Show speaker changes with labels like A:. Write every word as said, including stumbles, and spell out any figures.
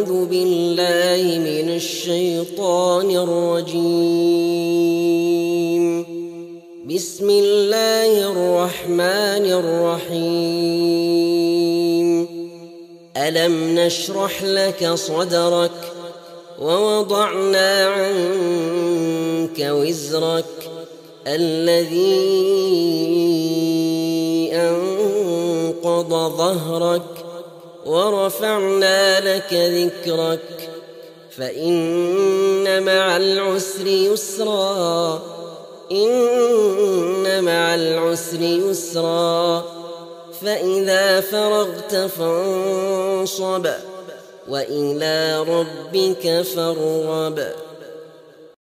A: أعوذ بالله من الشيطان الرجيم. بسم الله الرحمن الرحيم. ألم نشرح لك صدرك ووضعنا عنك وزرك الذي أنقض ظهرك ورفعنا لك ذكرك فإن مع العسر يسرا إن مع العسر يسرا فإذا فرغت فانصب وإلى ربك فارغب.